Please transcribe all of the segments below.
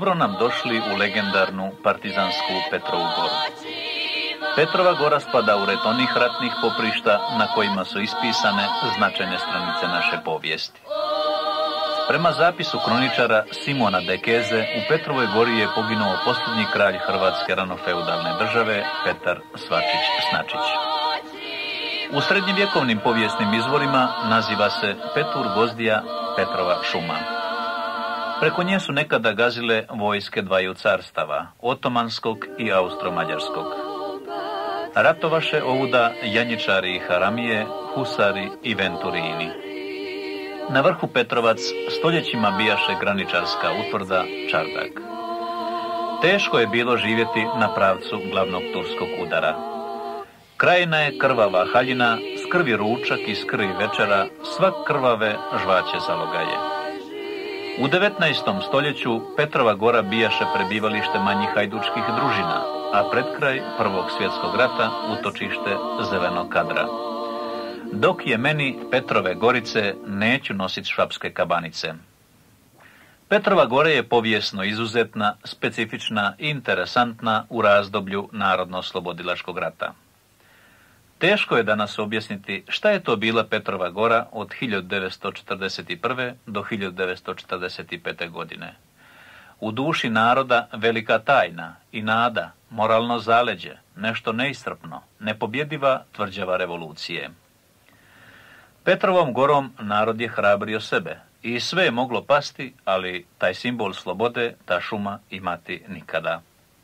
dobro nam došli u legendarnu partizansku Petrovu goru. Petrova gora spada u red onih ratnih poprišta na kojima su ispisane značajne stranice naše povijesti. Prema zapisu kroničara Simona Dekeze, u Petrovoj gori je poginuo posljednji kralj Hrvatske ranofeudalne države, Petar Svačić-Snačić. U srednjevjekovnim povijesnim izvorima naziva se Petur Gozdija Petrova šuma. Preko nje su nekada gazile vojske dvaju carstava, otomanskog i austro-mađarskog. Ratovaše ovuda janjičari i haramije, husari i venturini. Na vrhu Petrovac stoljećima bijaše graničarska utvrda Čardak. Teško je bilo živjeti na pravcu glavnog turskog udara. Krajina je krvava haljina, s krvi ručak i s krvi večera, svak krvave žvaće zalogaje. U 19. stoljeću Petrova gora bijaše prebivalište manjih hajdučkih družina, a pred kraj Prvog svjetskog rata utočište Zelenog kadra. Dok je meni Petrove gorice, neću nositi švapske kabanice. Petrova gora je povijesno izuzetna, specifična i interesantna u razdoblju Narodno-oslobodilačkog rata. Teško je danas objasniti šta je to bila Petrova gora od 1941. do 1945. godine. U duši naroda velika tajna i nada, moralno zaleđe, nešto neiscrpno, nepobjediva tvrđava revolucije. Petrovom gorom narod je hrabrio sebe i sve je moglo pasti, ali taj simbol slobode, ta šuma imati nikada.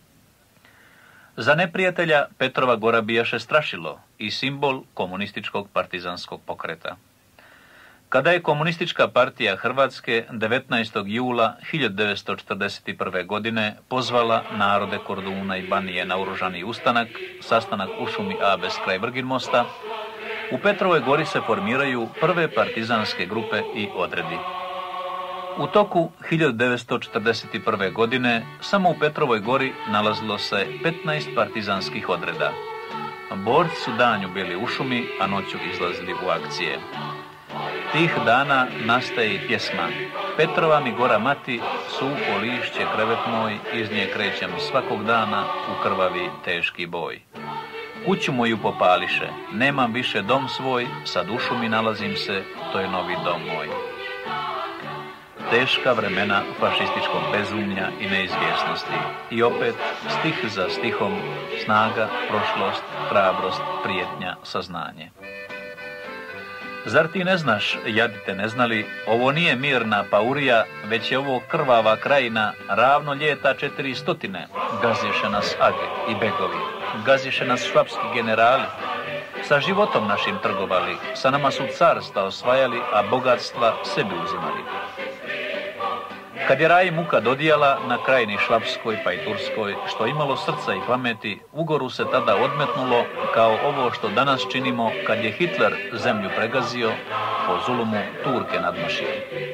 Za neprijatelja Petrova gora bijaše strašilo i simbol komunističkog partizanskog pokreta. Kada je Komunistička partija Hrvatske 19. jula 1941. godine pozvala narode Korduna i Banije na oružani ustanak, sastanak u šumi Abes kraj Vrginmosta, u Petrovoj gori se formiraju prve partizanske grupe i odredi. U toku 1941. godine samo u Petrovoj gori nalazilo se 15 partizanskih odreda. Borci su danju bili u šumi, a noću izlazili u akcije. Tih dana nastaje i pjesma Petrova mi gora mati, suho lišće krevet moj, iz nje krećem svakog dana u krvavi teški boj. Kuću moju popališe, nemam više dom svoj, sad u šumi nalazim se, to je novi dom moj. Teška vremena fašističkog bezumlja i neizvjesnosti. I opet, stih za stihom, snaga, prošlost, hrabrost, prijetnja, saznanje. Zar ti ne znaš, jadi te ne znali, ovo nije mirna paurija, već je ovo krvava krajina, ravno ljeta 400, gaziše nas age i begovi, gaziše nas švapski generali, sa životom našim trgovali, sa nama su carstva osvajali, a bogatstva sebi uzimali. Kad je raj muka dodijala na krajini švapskoj pa i turskoj, što imalo srca i pameti, ugoru se tada odmetnulo kao ovo što danas činimo kad je Hitler zemlju pregazio, po zulumu Turke nadmašio.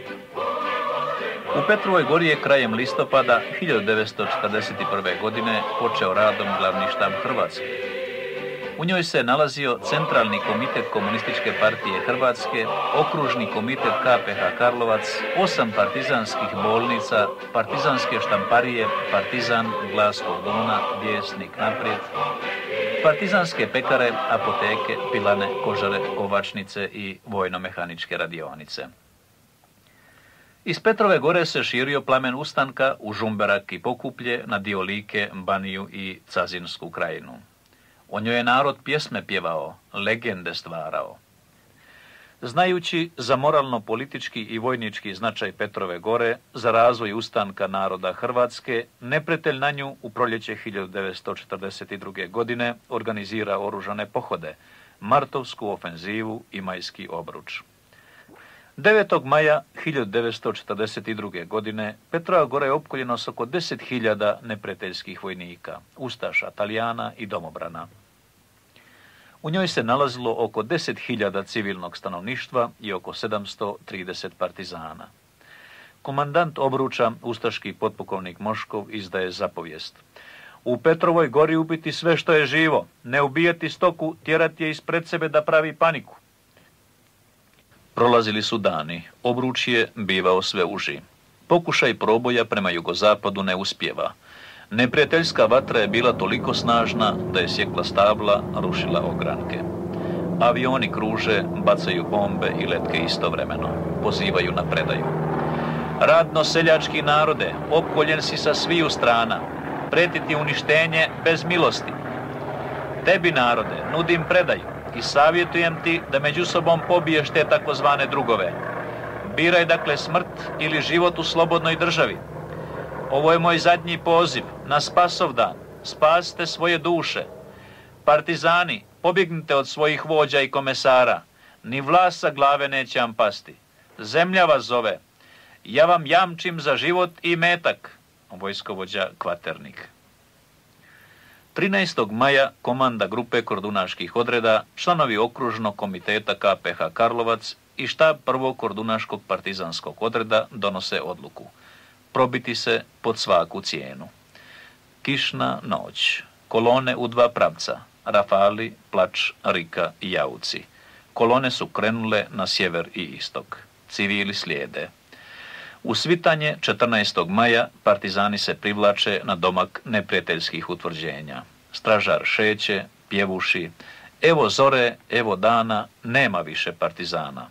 U Petrovoj gori je krajem listopada 1941. godine počeo radom glavni štab Hrvatske. U njoj se nalazio Centralni komitet Komunističke partije Hrvatske, Okružni komitet KPH Karlovac, 8 partizanskih bolnica, partizanske štamparije, Partizan, Glas Korduna, Vjesnik naprijed, partizanske pekare, apoteke, pilane, kožare, kovačnice i vojno-mehaničke radionice. Iz Petrove gore se širio plamen ustanka u Žumberak i Pokuplje, na dio Like, Baniju i Cazinsku krajinu. O njoj je narod pjesme pjevao, legende stvarao. Znajući za moralno-politički i vojnički značaj Petrove gore, za razvoj ustanka naroda Hrvatske, neprijatelj na nju u proljeće 1942. godine organizira oružane pohode, martovsku ofenzivu i majski obruč. 9. maja 1942. godine Petrova gora je opkoljena s oko 10.000 neprijateljskih vojnika, ustaša, Talijana i domobrana. U njoj se nalazilo oko 10.000 civilnog stanovništva i oko 730 partizana. Komandant obruča, ustaški potpukovnik Moškov, izdaje zapovijest. U Petrovoj gori ubiti sve što je živo, ne ubijati stoku, tjerati je ispred sebe da pravi paniku. Prolazili su dani, obruč je bivao sve uži. Pokušaj proboja prema jugozapadu ne uspijeva. Neprijateljska vatra je bila toliko snažna da je sjekla stabla, rušila ogranke. Avioni kruže, bacaju bombe i letke istovremeno. Pozivaju na predaju. Radno seljački narode, opkoljen si sa sviju strana. Preti ti uništenje bez milosti. Tebi, narode, nudim predaju i savjetujem ti da među sobom pobiješ te takozvane drugove. Biraj dakle smrt ili život u slobodnoj državi. Ovo je moj zadnji poziv na spasov dan. Spasite svoje duše. Partizani, pobjegnite od svojih vođa i komesara. Ni vlas sa glave neće vam pasti. Zemlja vas zove. Ja vam jamčim za život i metak. Vojskovođa Kvaternik. 13. maja komanda grupe kordunaških odreda, članovi okružnog komiteta KPH Karlovac i štab prvog kordunaškog partizanskog odreda donose odluku. Probiti se pod svaku cijenu. Kišna noć. Kolone u dva pravca. Rafali, Plač, Rika i Jauci. Kolone su krenule na sjever i istok. Civili slijede. U svitanje 14. maja partizani se privlače na domak neprijateljskih utvrđenja. Stražar šeće, pjevuši, evo zore, evo dana, nema više partizana.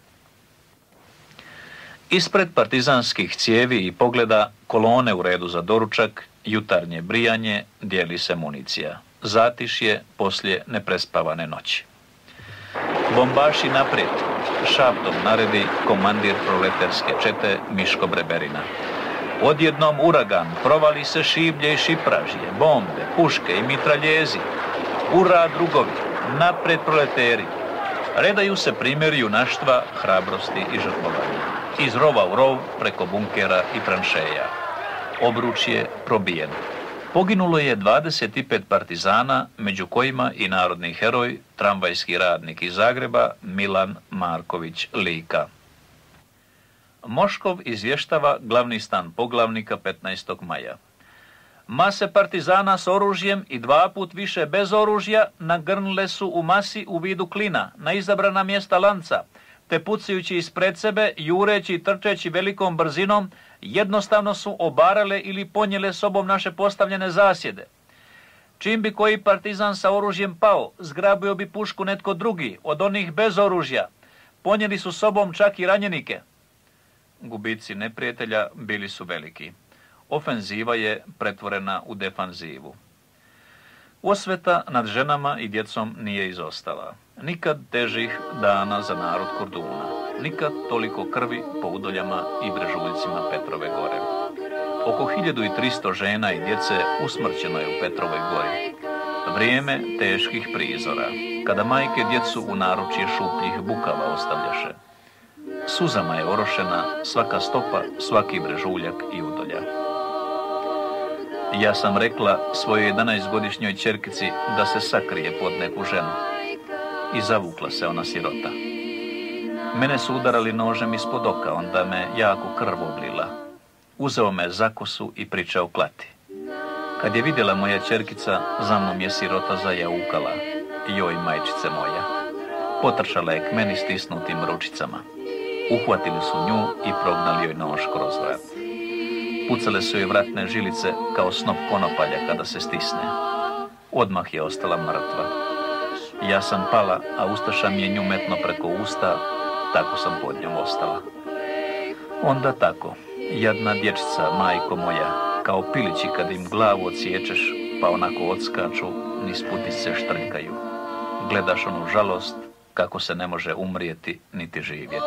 Ispred partizanskih cijevi i pogleda kolone u redu za doručak, jutarnje brijanje, dijeli se municija. Zatišje poslije neprespavane noći. Bombaši naprijed, šaptom naredi komandir proletarske čete Miško Breberina. Odjednom uragan, provali se šiblje i šipražije, bombe, puške i mitraljezi. Ura drugovi, naprijed proleteri. Redaju se primjeri junaštva, hrabrosti i žrtvovanja. Iz rova u rov, preko bunkera i tranšeja. Obruč je probijen. Poginulo je 25 partizana, među kojima i narodni heroj, tramvajski radnik iz Zagreba, Milan Marković Lika. Moškov izvještava glavni stan poglavnika 15. maja. Mase partizana s oružjem i 2 put više bez oružja nagrnule su u masi u vidu klina na izabrana mjesta lanca, te pucajući ispred sebe, jureći i trčeći velikom brzinom, jednostavno su obarale ili ponijele sobom naše postavljene zasjede. Čim bi koji partizan sa oružjem pao, zgrabio bi pušku netko drugi, od onih bez oružja. Ponijeli su sobom čak i ranjenike. Gubici neprijatelja bili su veliki. Ofenziva je pretvorena u defanzivu. Osveta nad ženama i djecom nije izostala. Nikad težih dana za narod Korduna. Nikad toliko krvi po udoljama i brežuljcima Petrove gore. Oko 1300 žena i djece usmrćeno je u Petrovoj gori. Vrijeme teških prizora, kada majke djecu u naručje šupljih bukava ostavljaše. Suzama je orošena svaka stopa, svaki brežuljak i udolja. Ja sam rekla svojoj 11-godišnjoj ćerkici da se sakrije pod neku ženu. I zavukla se ona sirota. Mene su udarali nožem ispod oka, onda me jako krv oblila. Uzeo me za kosu i pričao klati. Kad je vidjela moja ćerkica, za mnom je sirota zajaukala. Joj, majčice moja. Potrčala je k meni stisnutim ručicama. Uhvatili su nju i prognali joj nož kroz vrat. Pucale su joj vratne žilice kao snop konopalja kada se stisne. Odmah je ostala mrtva. Ja sam pala, a ustaša mi je nju metno preko usta, tako sam pod njom ostala. Onda tako, jadna dječica, majko moja, kao pilići kad im glavu odsječeš, pa onako odskaču, niz putice štrnkaju. Gledaš onu žalost, kako se ne može umrijeti, niti živjeti.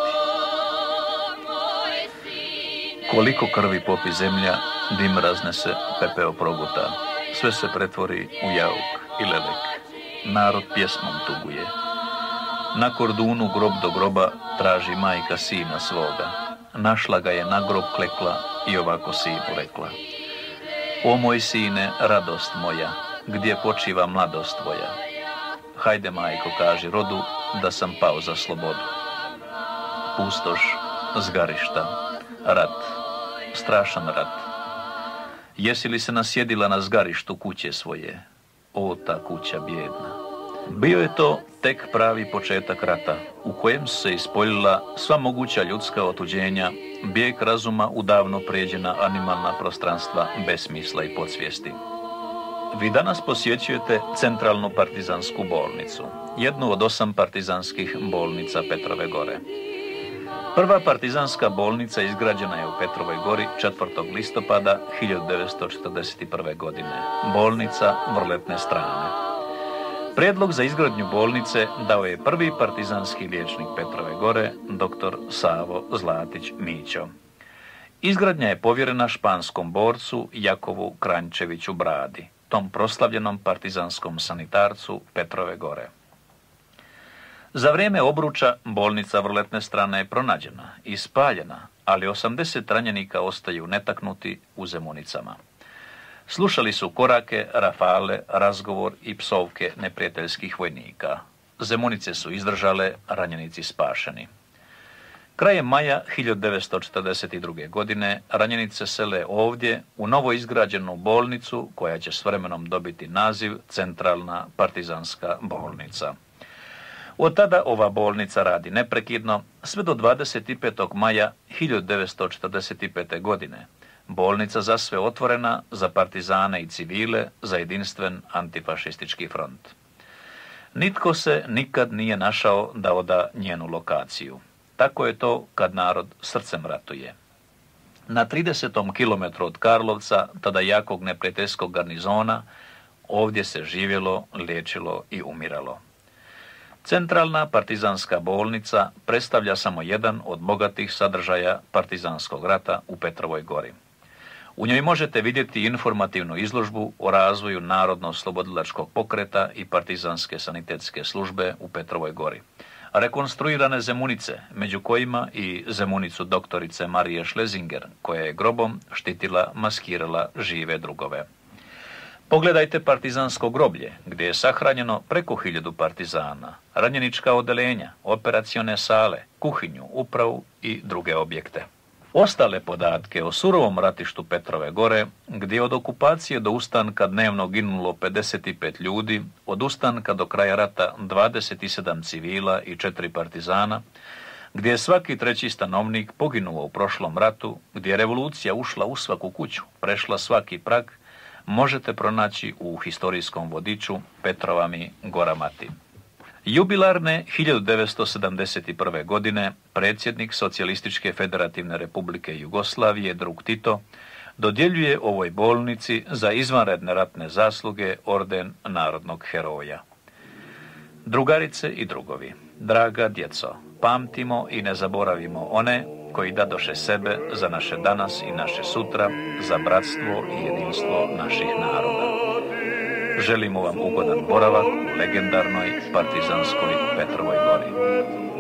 Koliko krvi popi zemlja, dim raznese, pepeo proguta. Sve se pretvori u jauk i lelek. Narod pjesmom tuguje. Na Kordunu grob do groba traži majka sina svoga. Našla ga je na grob klekla i ovako sinu rekla. O moj sine, radost moja, gdje počiva mladost tvoja? Hajde, majko, kaži rodu da sam pao za slobodu. Pustoš, zgarišta, rat, strašan rat. Jesi li se nasjedila na zgarištu kuće svoje? O, ta kuća bijedna. Bio je to tek pravi početak rata, u kojem su se ispoljila sva moguća ljudska otuđenja, bijeg razuma u davno prijeđena animalna prostranstva besmisla i podsvijesti. Vi danas posjećujete Centralnu partizansku bolnicu, jednu od 8 partizanskih bolnica Petrove Gore. Prva partizanska bolnica izgrađena je u Petrovoj Gori 4. listopada 1941. godine, bolnica Vrletne strane. Prijedlog za izgradnju bolnice dao je prvi partizanski liječnik Petrove Gore, dr. Savo Zlatić Mićo. Izgradnja je povjerena španskom borcu Jakovu Kranjčeviću Bradi, tom proslavljenom partizanskom sanitarcu Petrove Gore. Za vrijeme obruča bolnica Vrletne strane je pronađena i spaljena, ali 80 ranjenika ostaju netaknuti u Zemunicama. Slušali su korake, rafale, razgovor i psovke neprijateljskih vojnika. Zemunice su izdržale, ranjenici spašeni. Krajem maja 1942. godine ranjenice sele ovdje u novo izgrađenu bolnicu koja će s vremenom dobiti naziv Centralna partizanska bolnica. Od tada ova bolnica radi neprekidno sve do 25. maja 1945. godine. Bolnica za sve otvorena, za partizane i civile, za jedinstven antifašistički front. Nitko se nikad nije našao da oda njenu lokaciju. Tako je to kad narod srcem ratuje. Na 30. kilometru od Karlovca, tada jakog neprijateljskog garnizona, ovdje se živjelo, liječilo i umiralo. Centralna partizanska bolnica predstavlja samo jedan od bogatih sadržaja partizanskog rata u Petrovoj Gori. U njoj možete vidjeti informativnu izložbu o razvoju narodno-slobodilačkog pokreta i partizanske sanitetske službe u Petrovoj Gori. Rekonstruirane Zemunice, među kojima i Zemunicu doktorice Marije Šlezinger, koja je grobom štitila, maskirala žive drugove. Pogledajte partizansko groblje, gdje je sahranjeno preko 1000 partizana, ranjenička odeljenja, operacione sale, kuhinju, upravu i druge objekte. Ostale podatke o surovom ratištu Petrove Gore, gdje je od okupacije do ustanka dnevno ginulo 55 ljudi, od ustanka do kraja rata 27 civila i 4 partizana, gdje je svaki 3. stanovnik poginuo u prošlom ratu, gdje je revolucija ušla u svaku kuću, prešla svaki prag, možete pronaći u historijskom vodiču Petrovami Goramati. Jubilarne 1971. godine predsjednik Socijalističke federativne republike Jugoslavije drug Tito dodjeljuje ovoj bolnici za izvanredne ratne zasluge orden narodnog heroja. Drugarice i drugovi, draga djeco, pamtimo i ne zaboravimo one koji dadoše sebe za naše danas i naše sutra, za bratstvo i jedinstvo naših naroda. Želimo vam ugodan boravak u legendarnoj partizanskoj Petrovoj Gori.